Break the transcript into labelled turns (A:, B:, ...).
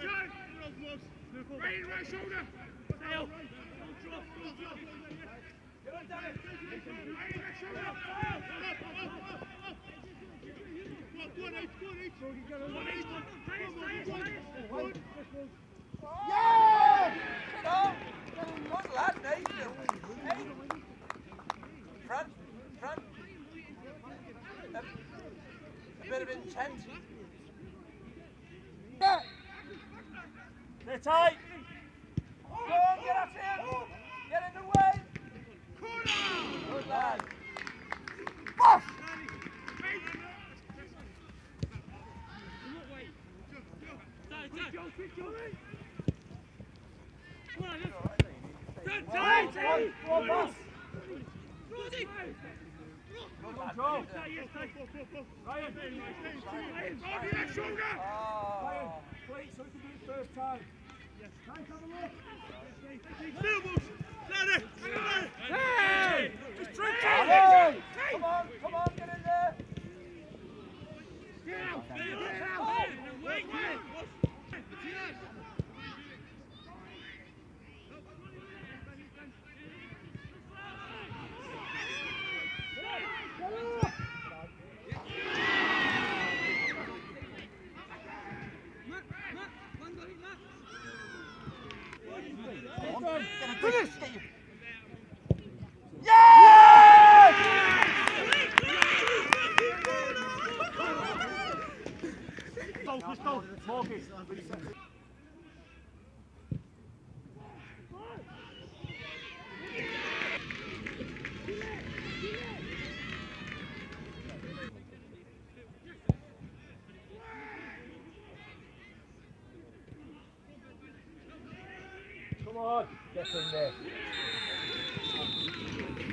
A: Right shoulder. Tail.
B: Yeah! Get on! Good lad, Nathan. Hey. Front. A bit of intent. Yeah!
C: They're tight!
B: Go on, get at him! Get in the way! Good lad. Bosh!
C: Wait, so we can do it first time. Yes. Nice, have a look.
A: Hey!
C: Just drink
B: Hey! Come on, get in there!
A: Get out! Wait!
B: Finish! Yeah!
C: Let's go. Marcus. Come on, get in there.